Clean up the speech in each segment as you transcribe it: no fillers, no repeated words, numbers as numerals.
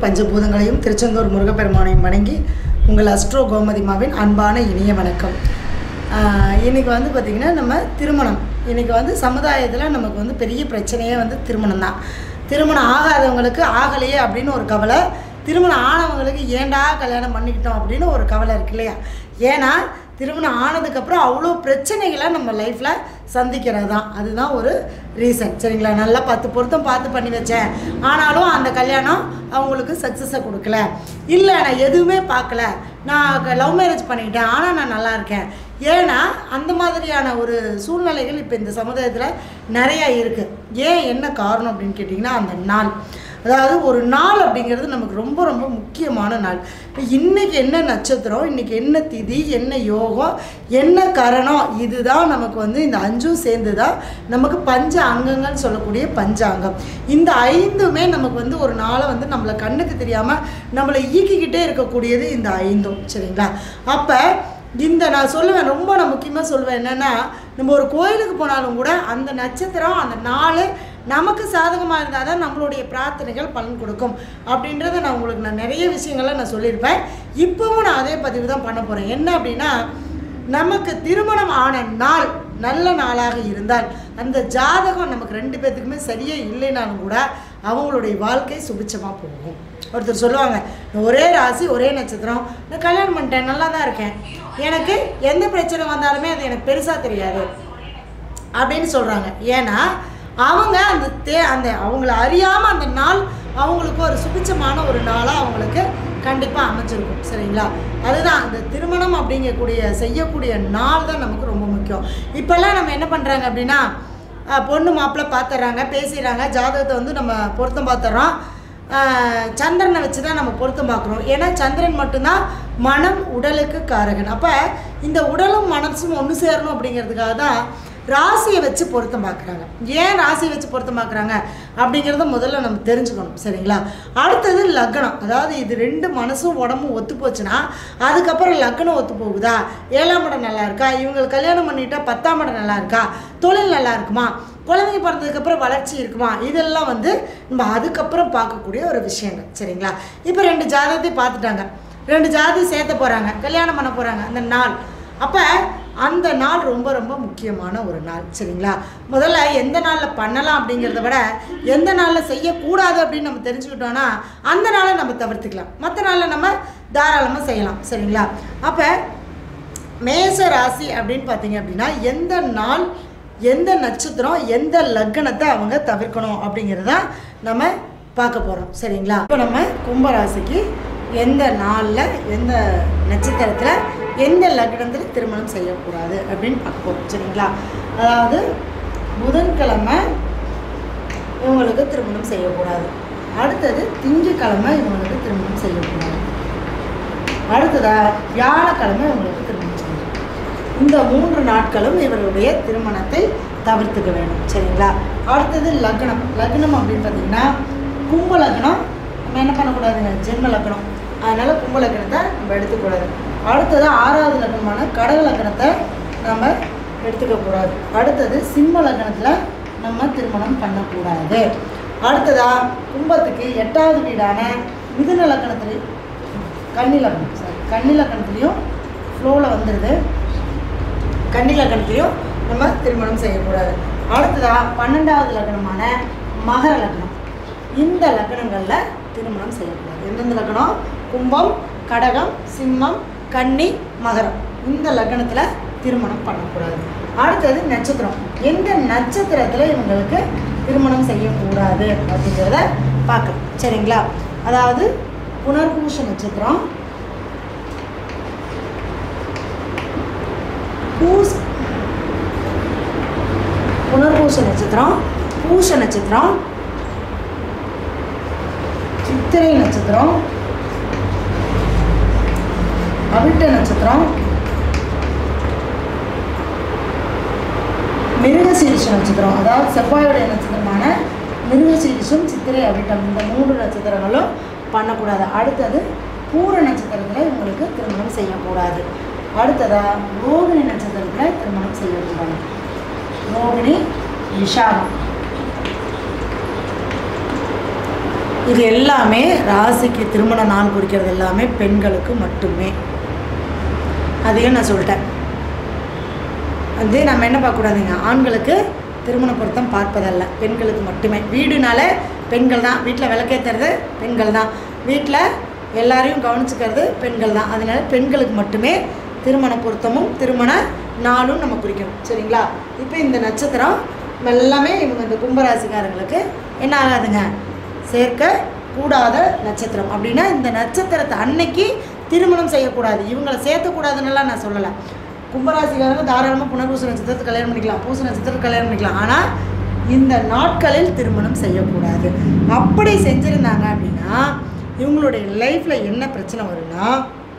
பஞ்சபூதங்களையும் திருச்செந்தூர் முருகப்பெருமானையும் வணங்கி உங்கள் அஸ்ட்ரோ கோமதிமாவின் அன்பான இனிய வணக்கம். இன்றைக்கி பார்த்திங்கன்னா நம்ம திருமணம் இன்றைக்கி சமுதாயத்தில் நமக்கு பெரிய பிரச்சனையே திருமணம் தான். திருமணம் ஆகாதவங்களுக்கு ஆகலையே அப்படின்னு ஒரு கவலை, திருமணம் ஆனவங்களுக்கு ஏண்டா கல்யாணம் பண்ணிக்கிட்டோம் அப்படின்னு ஒரு கவலை இருக்கு இல்லையா? ஏன்னா திருமணம் ஆனதுக்கப்புறம் அவ்வளோ பிரச்சனைகளை நம்ம லைஃப்பில் சந்திக்கிறது தான். அதுதான் ஒரு ரீசன். சரிங்களா? நல்லா 10 பொருத்தம் பார்த்து பண்ணி வச்சேன், ஆனாலும் அந்த கல்யாணம் அவங்களுக்கு சக்ஸஸை கொடுக்கல. இல்லை நான் எதுவுமே பார்க்கல, நான் லவ் மேரேஜ் பண்ணிக்கிட்டேன், ஆனால் நான் நல்லா இருக்கேன். ஏன்னா அந்த மாதிரியான ஒரு சூழ்நிலைகள் இப்போ இந்த சமுதாயத்தில் நிறையா இருக்குது. ஏன் என்ன காரணம் அப்படின்னு கேட்டிங்கன்னா, அந்த நாள், அதாவது ஒரு நாள் அப்படிங்கிறது நமக்கு ரொம்ப ரொம்ப முக்கியமான நாள். இப்போ இன்றைக்கி என்ன நட்சத்திரம், இன்றைக்கி என்ன திதி, என்ன யோகம், என்ன கரணம், இதுதான் நமக்கு இந்த 5ம் சேர்ந்து தான் நமக்கு பஞ்ச அங்கங்கள் சொல்லக்கூடிய பஞ்சாங்கம். இந்த 5மே நமக்கு ஒரு நாளை நம்மளை கண்ணுக்கு தெரியாமல் நம்மளை ஈக்கிக்கிட்டே இருக்கக்கூடியது இந்த 5ம். சரிங்களா? அப்போ இந்த நான் சொல்லுவேன், ரொம்ப நான் முக்கியமாக சொல்லுவேன் என்னென்னா, நம்ம ஒரு கோயிலுக்கு போனாலும் கூட அந்த நட்சத்திரம் அந்த நாள் நமக்கு சாதகமாக இருந்தால் தான் நம்மளுடைய பிரார்த்தனைகள் பலன் கொடுக்கும் அப்படின்றத நான் உங்களுக்கு நிறைய விஷயங்களை நான் சொல்லியிருப்பேன். இப்போவும் நான் அதே பதிவு தான் பண்ண போகிறேன். என்ன அப்படின்னா, நமக்கு திருமணம் ஆன நாள் நல்ல நாளாக இருந்தால் அந்த ஜாதகம் நமக்கு 2 பேர்த்துக்குமே சரியே இல்லைனாலும் கூட அவங்களுடைய வாழ்க்கை சுபிச்சமாக போகும். ஒருத்தர் சொல்லுவாங்க, ஒரே ராசி ஒரே நட்சத்திரம், நான் கல்யாணம் பண்ணிட்டேன், நல்லா தான் இருக்கேன், எனக்கு எந்த பிரச்சனை வந்தாலுமே அது எனக்கு பெருசாக தெரியாது அப்படின்னு சொல்கிறாங்க. ஏன்னா அவங்க அந்த அவங்கள அறியாமல் அந்த நாள் அவங்களுக்கு ஒரு சுபிச்சமான ஒரு நாளாக அவங்களுக்கு கண்டிப்பாக அமைச்சிருக்கும். சரிங்களா? அதுதான் அந்த திருமணம் அப்படிங்கக்கூடிய செய்யக்கூடிய நாள் தான் நமக்கு ரொம்ப முக்கியம். இப்போல்லாம் நம்ம என்ன பண்ணுறாங்க அப்படின்னா, பொண்ணு மாப்பிள்ளை பார்த்துட்றாங்க, பேசிடுறாங்க, ஜாதகத்தை நம்ம பொருத்தம் பார்த்துட்றோம், சந்திரனை வச்சு தான் நம்ம பொருத்தம் பார்க்குறோம். ஏன்னா சந்திரன் மட்டும்தான் மனம் உடலுக்கு காரகன். அப்போ இந்த உடலும் மனசும் ஒன்று சேரணும் அப்படிங்கிறதுக்காக தான் ராசியை வச்சு பொருத்தம் பார்க்குறாங்க. ஏன் ராசியை வச்சு பொருத்தம் பார்க்குறாங்க அப்படிங்கிறத முதல்ல நம்ம தெரிஞ்சுக்கணும். சரிங்களா? அடுத்தது லக்னம். அதாவது இது 2 மனசும் உடம்பும் ஒத்து போச்சுன்னா அதுக்கப்புறம் லக்னம் ஒத்து போகுதா, 7ஆம் இடம் நல்லா இருக்கா, இவங்களுக்கு கல்யாணம் பண்ணிட்டா 10ஆம் இடம் நல்லா இருக்கா, தொழில் நல்லா இருக்குமா, குழந்தைங்க பிறந்ததுக்கப்புறம் வளர்ச்சி இருக்குமா, இதெல்லாம் நம்ம அதுக்கப்புறம் பார்க்கக்கூடிய ஒரு விஷயங்கள். சரிங்களா? இப்போ 2 ஜாதகத்தை பார்த்துட்டாங்க, 2 ஜாதி சேர்த்த போகிறாங்க, கல்யாணம் பண்ண போகிறாங்க அந்த நாள். அப்போ அந்த நாள் ரொம்ப ரொம்ப முக்கியமான ஒரு நாள். சரிங்களா? முதல்ல எந்த நாளில் பண்ணலாம் அப்படிங்கிறத விட எந்த நாளில் செய்யக்கூடாது அப்படின்னு நம்ம தெரிஞ்சுக்கிட்டோன்னா அந்த நாளை நம்ம தவிர்த்துக்கலாம், மற்ற நாளில் நம்ம தாராளமாக செய்யலாம். சரிங்களா? அப்போ மேஷ ராசி அப்படின்னு பார்த்தீங்க அப்படின்னா, எந்த நாள், எந்த நட்சத்திரம், எந்த லக்னத்தை அவங்க தவிர்க்கணும் அப்படிங்கிறத நம்ம பார்க்க போகிறோம். சரிங்களா? இப்போ நம்ம கும்பராசிக்கு எந்த நாளில், எந்த நட்சத்திரத்தில், எந்த லக்னத்தில் திருமணம் செய்யக்கூடாது அப்படின்னு பார்க்க போகிறோம். சரிங்களா? அதாவது புதன்கிழமை இவங்களுக்கு திருமணம் செய்யக்கூடாது, அடுத்தது திங்கட்கிழமை இவங்களுக்கு திருமணம் செய்யக்கூடாது, அடுத்ததாக வியாழக்கிழமை இவங்களுக்கு திருமணம் செய்யணும். இந்த 3 நாட்களும் இவர்களுடைய திருமணத்தை தவிர்த்துக்க வேண்டும். சரிங்களா? அடுத்தது லக்னம். லக்னம் அப்படின்னு பார்த்தீங்கன்னா, கும்ப லக்னம் நம்ம என்ன பண்ணக்கூடாதுங்க, ஜென்ம லக்னம். அதனால் கும்ப லக்னத்தை நம்ம எடுத்துக்கூடாது. அடுத்தது 6வது லக்னமான கடக லக்னத்தை நம்ம எடுத்துக்கக்கூடாது. அடுத்தது சிம்ம லக்னத்தில் நம்ம திருமணம் பண்ணக்கூடாது. அடுத்ததாக கும்பத்துக்கு 8வது வீடான மிதுன லக்னத்துலேயும் கன்னி லக்னத்துலேயும் ஃப்ளோவில் வந்துடுது, கன்னி லக்னத்துலேயும் நம்ம திருமணம் செய்யக்கூடாது. அடுத்ததாக 12வது லக்னமான மகர லக்னம். இந்த லக்னங்களில் திருமணம் செய்யக்கூடாது. எந்தெந்த லக்னம்? கும்பம், கடகம், சிம்மம், கன்னி, மகரம். இந்த லக்னத்தில் திருமணம் பண்ணக்கூடாது. அடுத்தது நட்சத்திரம். எந்த நட்சத்திரத்தில் இவங்களுக்கு திருமணம் செய்யக்கூடாது அப்படிங்கிறத பார்க்கலாம். சரிங்களா? அதாவது புனர்பூச நட்சத்திரம், புனர்பூச நட்சத்திரம், பூச நட்சத்திரம், சித்திரை நட்சத்திரம், அவிட்ட நட்சத்திரம், மிருகசீரிஷ நட்சத்திரம், அதாவது செவ்வாயுடைய நட்சத்திரமான மிருகசீரிஷம், சித்திரை, அவிட்டம், இந்த 3 நட்சத்திரங்களும் பண்ணக்கூடாது. அடுத்தது பூர நட்சத்திரத்தில் இவங்களுக்கு திருமணம் செய்யக்கூடாது. அடுத்ததாக ரோகிணி நட்சத்திரத்தில் திருமணம் செய்யக்கூடாது. ரோகிணி, விஷாகம், இது எல்லாமே ராசிக்கு திருமண நாள் குறிக்கிறது எல்லாமே பெண்களுக்கு மட்டுமே. அதையும் நான் சொல்லிட்டேன். வந்து நம்ம என்ன பார்க்கக்கூடாதுங்க, ஆண்களுக்கு திருமண பொருத்தம் பார்ப்பதல்ல, பெண்களுக்கு மட்டுமே. வீடுனால பெண்கள் தான், வீட்டில் விளக்கேற்றுறது பெண்கள் தான், வீட்டில் எல்லாரையும் கவனிச்சுக்கிறது பெண்கள் தான். அதனால் பெண்களுக்கு மட்டுமே திருமண பொருத்தமும் திருமண நாளும் நம்ம குறிக்கணும். சரிங்களா? இப்போ இந்த நட்சத்திரம் எல்லாமே இவங்க இந்த கும்பராசிக்காரங்களுக்கு என்ன ஆகாதுங்க, சேர்க்க கூடாத நட்சத்திரம். அப்படின்னா இந்த நட்சத்திரத்தை அன்னைக்கு திருமணம் செய்யக்கூடாது, இவங்களை சேர்த்தக்கூடாதுன்னெல்லாம் நான் சொல்லலை. கும்பராசிக்காரங்க தாராளமாக புனர்பூச நட்சத்திரத்தை கல்யாணம் பண்ணிக்கலாம், பூச நட்சத்திரத்தை கல்யாணம் பண்ணிக்கலாம். ஆனால் இந்த நாட்களில் திருமணம் செய்யக்கூடாது. அப்படி செஞ்சுருந்தாங்க அப்படின்னா இவங்களுடைய லைஃப்பில் என்ன பிரச்சனை வரும்னா,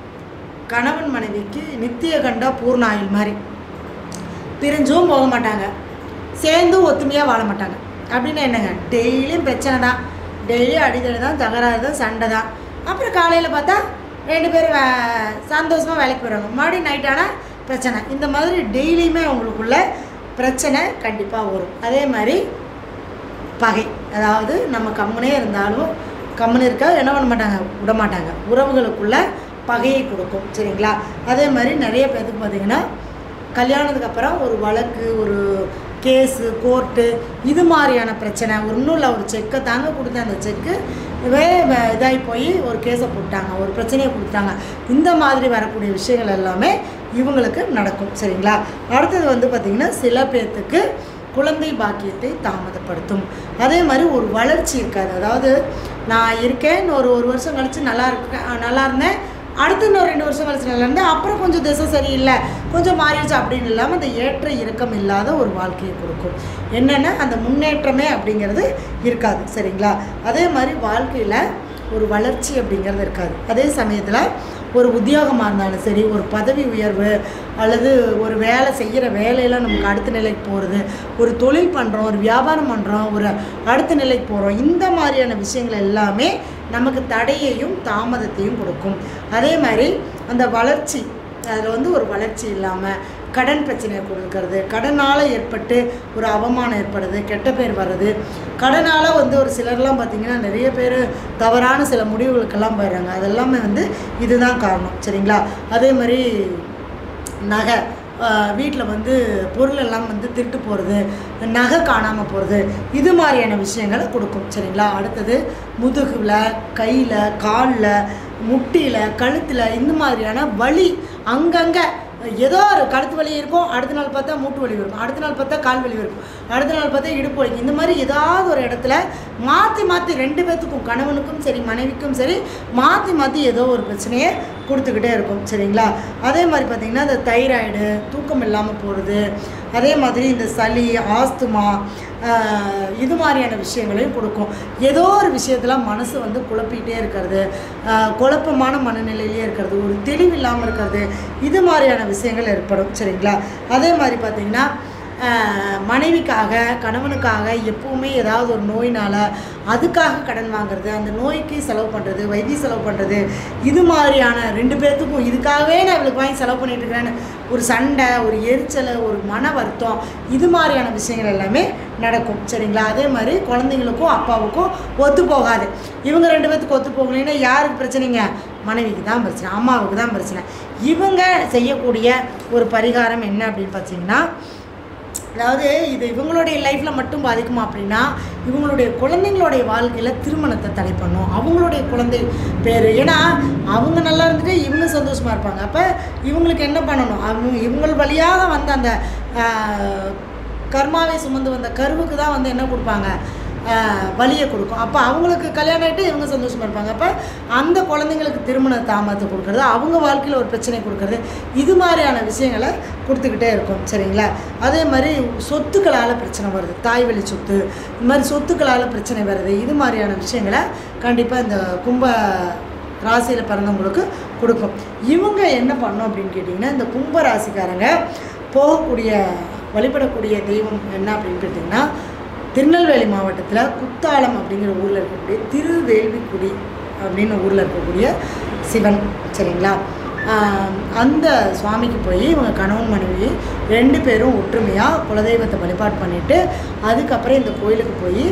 கணவன் மனைவிக்கு நித்திய கண்டா பூர்ண ஆயுள் மாதிரி, பிரிஞ்சும் போக மாட்டாங்க, சேர்ந்தும் ஒத்துமையாக வாழ மாட்டாங்க. அப்படின்னு என்னங்க, டெய்லியும் பிரச்சனை தான், டெய்லியும் அடிதடி தான், தகராறு தான், சண்டை தான். அப்புறம் காலையில் பார்த்தா 2 பேரும் சந்தோஷமாக வேலைக்கு போயிடுவாங்க, மறுபடியும் நைட்டானால் பிரச்சனை. இந்த மாதிரி டெய்லியுமே அவங்களுக்குள்ள பிரச்சனை கண்டிப்பாக வரும். அதே மாதிரி பகை, அதாவது நம்ம கம்முனே இருந்தாலும் கம்முன்னு இருக்க என்ன பண்ண மாட்டாங்க, விட மாட்டாங்க, உறவுகளுக்குள்ள பகையை கொடுக்கும். சரிங்களா? அதே மாதிரி நிறைய பேருக்கு பார்த்திங்கன்னா கல்யாணத்துக்கு அப்புறம் ஒரு வழக்கு, ஒரு கேஸு, கோர்ட்டு, இது மாதிரியான பிரச்சனை. ஒன்றும் இல்லை, ஒரு செக்கை தாங்க கொடுத்த அந்த செக்கு இதாகி போய் ஒரு கேஸை போட்டாங்க, ஒரு பிரச்சனையை கொடுத்தாங்க. இந்த மாதிரி வரக்கூடிய விஷயங்கள் எல்லாமே இவங்களுக்கு நடக்கும். சரிங்களா? அடுத்தது வந்து பார்த்திங்கன்னா சில பேர்த்துக்கு குழந்தை பாக்கியத்தை தாமதப்படுத்தும். அதே மாதிரி ஒரு வளர்ச்சி இருக்காது. அதாவது நான் இருக்கேன், ஒரு வருஷம் கழித்து நல்லா இருந்தேன், அடுத்து இன்னொரு 2 வருஷம் கழிச்சு நல்லா இருந்தேன், அப்புறம் கொஞ்சம் திசை சரியில்லை, கொஞ்சம் மாறிடுச்சு அப்படின்னு இல்லாமல் அந்த ஏற்ற இறக்கம் இல்லாத ஒரு வாழ்க்கையை கொடுக்கும். என்னென்னா அந்த முன்னேற்றமே அப்படிங்கிறது இருக்காது. சரிங்களா? அதே மாதிரி வாழ்க்கையில் ஒரு வளர்ச்சி அப்படிங்கிறது இருக்காது. அதே சமயத்தில் ஒரு உத்தியோகமாக இருந்தாலும் சரி, ஒரு பதவி உயர்வு அல்லது ஒரு வேலை செய்கிற வேலையெல்லாம் நமக்கு அடுத்த நிலைக்கு போகிறது, ஒரு தொழில் பண்ணுறோம், ஒரு வியாபாரம் பண்ணுறோம், ஒரு அடுத்த நிலைக்கு போகிறோம், இந்த மாதிரியான விஷயங்கள் எல்லாமே நமக்கு தடையையும் தாமதத்தையும் கொடுக்கும். அதே மாதிரி அந்த வளர்ச்சி, அதில் வந்து ஒரு வளர்ச்சி இல்லாமல் கடன் பிரச்சனையை கொடுக்கறது, கடனால் ஏற்பட்டு ஒரு அவமானம் ஏற்படுது, கெட்ட பேர் வர்றது, கடனால் வந்து ஒரு சிலர்லாம் பார்த்திங்கன்னா நிறைய பேர் தவறான சில முடிவுகளுக்கெல்லாம் போயிடுறாங்க. அதெல்லாமே வந்து இதுதான் காரணம். சரிங்களா? அதே மாதிரி நகை, வீட்டில் வந்து பொருள் எல்லாம் வந்து திருட்டு போகிறது, நகை காணாமல் போகிறது, இது மாதிரியான விஷயங்களை கொடுக்கும். சரிங்களா? அடுத்தது முதுகில், கையில், காலில், முட்டியில், கழுத்தில் இந்த மாதிரியான வலி, அங்கங்கே ஏதோ ஒரு கழுத்து வலி இருக்கும், அடுத்த நாள் பார்த்தா மூட்டு வலி இருக்கும், அடுத்த நாள் பார்த்தா கால் வலி இருக்கும், அடுத்த நாள் பார்த்தா இடுப்பு வலி, இந்த மாதிரி ஏதாவது ஒரு இடத்துல மாற்றி 2 பேர்த்துக்கும், கணவனுக்கும் சரி மனைவிக்கும் சரி, மாற்றி ஏதோ ஒரு பிரச்சனையை கொடுத்துக்கிட்டே இருக்கும். சரிங்களா? அதே மாதிரி பார்த்திங்கன்னா இந்த தைராய்டு, தூக்கம் இல்லாமல் போகிறது, அதே மாதிரி இந்த சளி, ஆஸ்துமா, இது மாதிரியான விஷயங்களையும் கொடுக்கும். ஏதோ ஒரு விஷயத்தில் மனசு வந்து குழப்பிகிட்டே இருக்கிறது, குழப்பமான மனநிலையிலே இருக்கிறது, ஒரு தெளிவில்லாமல் இருக்கிறது, இது மாதிரியான விஷயங்கள் ஏற்படும். சரிங்களா? அதே மாதிரி பார்த்திங்கன்னா மனைவிக்காக, கணவனுக்காக எப்பவுமே ஏதாவது ஒரு நோயினால் அதுக்காக கடன் வாங்குறது, அந்த நோய்க்கு செலவு பண்ணுறது, வைத்திய செலவு பண்ணுறது, இது மாதிரியான 2 பேர்த்துக்கும் இதுக்காகவே நான் இவளுக்கு வாங்கி செலவு பண்ணிட்டு இருக்கிறேன்னு ஒரு சண்டை, ஒரு எரிச்சல், ஒரு மன வருத்தம், இது மாதிரியான விஷயங்கள் எல்லாமே நடக்கும். சரிங்களா? அதே மாதிரி குழந்தைங்களுக்கும் அப்பாவுக்கும் ஒத்து போகாது. இவங்க 2 பேர்த்துக்கு ஒத்து போகலைன்னா யாருக்கு பிரச்சனைங்க? மனைவிக்கு தான் பிரச்சனை, அம்மாவுக்கு தான் பிரச்சனை. இவங்க செய்யக்கூடிய ஒரு பரிகாரம் என்ன அப்படின்னு பார்த்தீங்கன்னா, அதாவது இது இவங்களுடைய லைஃப்பில் மட்டும் பாதிக்குமா அப்படின்னா, இவங்களுடைய குழந்தைங்களுடைய வாழ்க்கையில் திருமணத்தை தடை பண்ணும். அவங்களுடைய குழந்தை பேர், ஏன்னா அவங்க நல்லா இருந்துட்டு இவங்க சந்தோஷமாக இருப்பாங்க. அப்போ இவங்களுக்கு என்ன பண்ணணும், இவங்கள் வழியாக வந்த அந்த கர்மாவை சுமந்து வந்த கருவுக்கு தான் வந்து என்ன கொடுப்பாங்க, வலியை கொடுக்கும். அப்போ அவங்களுக்கு கல்யாணம் ஆகிட்டு இவங்க சந்தோஷமாக இருப்பாங்க. அப்போ அந்த குழந்தைங்களுக்கு திருமண தாமதத்தை கொடுக்குறது, அவங்க வாழ்க்கையில் ஒரு பிரச்சனை கொடுக்குறது, இது மாதிரியான விஷயங்களை கொடுத்துக்கிட்டே இருக்கும். சரிங்களா? அதே மாதிரி சொத்துக்களால் பிரச்சனை வருது, தாய் வழி சொத்து, இது மாதிரி சொத்துக்களால் பிரச்சனை வருது, இது மாதிரியான விஷயங்களை கண்டிப்பாக இந்த கும்ப ராசியில் பிறந்தவங்களுக்கு கொடுக்கும். இவங்க என்ன பண்ணணும் அப்படின்னு கேட்டிங்கன்னா, இந்த கும்ப ராசிக்காரங்க போகக்கூடிய வழிபடக்கூடிய தெய்வம் என்ன அப்படின்னு கேட்டிங்கன்னா, திருநெல்வேலி மாவட்டத்தில் குத்தாலம் அப்படிங்கிற ஊரில் இருக்கக்கூடிய திருவேள்விக்குடி அப்படின்னு ஊரில் இருக்கக்கூடிய சிவன். சரிங்களா? அந்த சுவாமிக்கு போய் இவங்க கணவன் மனைவி 2 பேரும் ஒற்றுமையாக குலதெய்வத்தை வழிபாடு பண்ணிவிட்டு அதுக்கப்புறம் இந்த கோயிலுக்கு போய்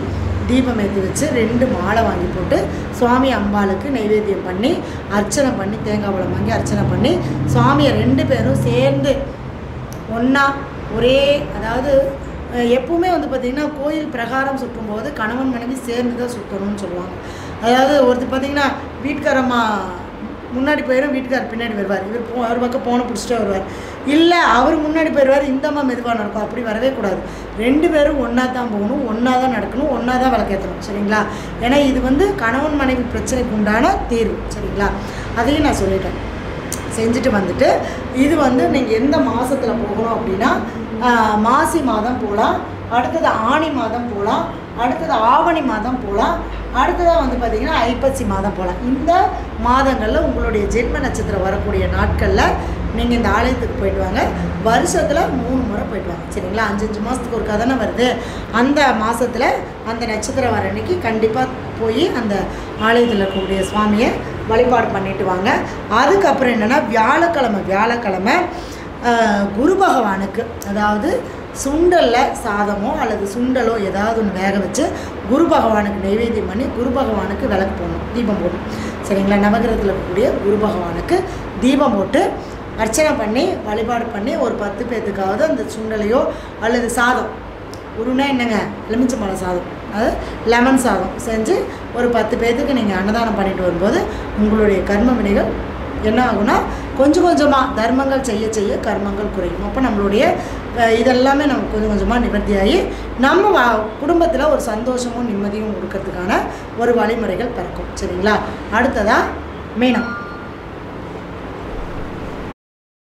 தீபம் ஏற்றி வச்சு 2 மாலை வாங்கி போட்டு சுவாமி அம்பாளுக்கு நைவேத்தியம் பண்ணி அர்ச்சனை பண்ணி தேங்காய் பழம் வாங்கி அர்ச்சனை பண்ணி சுவாமியை 2 பேரும் சேர்ந்து ஒன்றா ஒரே, அதாவது எப்பவுமே வந்து பார்த்திங்கன்னா கோயில் பிரகாரம் சுற்றும்போது கணவன் மனைவி சேர்ந்து தான் சுற்றணும்னு சொல்லுவாங்க. அதாவது ஒருத்தர் பார்த்திங்கன்னா வீட்டுக்காரம்மா முன்னாடி போயிடும், வீட்டுக்காரர் பின்னாடி வருவார், அவர் பக்கம் போனை பிடிச்சிட்டே வருவார், இல்லை அவர் முன்னாடி போயிடுவார், இந்த அம்மா மெதுவாக நடக்கும். அப்படி வரவே கூடாது. 2 பேரும் ஒன்றா தான் போகணும், ஒன்றா தான் நடக்கணும், ஒன்றா தான் விளக்கேற்றணும். சரிங்களா? ஏன்னா இது வந்து கணவன் மனைவி பிரச்சனைக்கு உண்டான தீர்வு. சரிங்களா? அதையும் நான் சொல்லிட்டேன். செஞ்சுட்டு வந்துட்டு இது வந்து நீங்கள் எந்த மாதத்தில் போகணும் அப்படின்னா மாசி மாதம் போகலாம், அடுத்தது ஆனி மாதம் போகலாம், அடுத்தது ஆவணி மாதம் போகலாம், அடுத்ததாக வந்து பார்த்திங்கன்னா ஐப்பசி மாதம் போகலாம். இந்த மாதங்களில் உங்களுடைய ஜென்ம நட்சத்திரம் வரக்கூடிய நாட்களில் நீங்கள் இந்த ஆலயத்துக்கு போயிட்டு வாங்க. வருஷத்தில் 3 முறை போயிட்டு வாங்க. சரிங்களா? 5 மாதத்துக்கு ஒரு கதனை வருது. அந்த மாதத்தில் அந்த நட்சத்திரம் வர அன்றைக்கி கண்டிப்பாக போய் அந்த ஆலயத்தில் இருக்கக்கூடிய சுவாமியை வழிபாடு பண்ணிட்டு வாங்க. அதுக்கப்புறம் என்னென்னா வியாழக்கிழமை குரு பகவானுக்கு, அதாவது சுண்டலில் சாதமோ அல்லது சுண்டலோ ஏதாவது ஒன்று வேக வச்சு குரு பகவானுக்கு நைவேத்தியம் பண்ணி குரு பகவானுக்கு விளக்கு போடணும், தீபம் போடணும். சரிங்களா? நவகிரகத்தில் இருக்கக்கூடிய குரு பகவானுக்கு தீபம் போட்டு அர்ச்சனை பண்ணி வழிபாடு பண்ணி ஒரு 10 பேர்த்துக்காவது அந்த சுண்டலையோ அல்லது சாதம், குருனா என்னங்க, எலுமிச்சம்பழம் சாதம், அது லெமன் சாதம் செஞ்சு ஒரு 10 பேர்த்துக்கு நீங்கள் அன்னதானம் பண்ணிட்டு வரும்போது உங்களுடைய கர்ம வினைகள் என்ன ஆகுனா கொஞ்சம் கொஞ்சமாக தர்மங்கள் செய்ய செய்ய கர்மங்கள் குறையும். அப்போ நம்மளுடைய இதெல்லாமே நமக்கு கொஞ்சம் கொஞ்சமாக நிவர்த்தியாகி நம்ம குடும்பத்தில் ஒரு சந்தோஷமும் நிம்மதியும் கொடுக்கறதுக்கான ஒரு வழிமுறைகள் பிறக்கும். சரிங்களா? அடுத்ததாக மீனம்.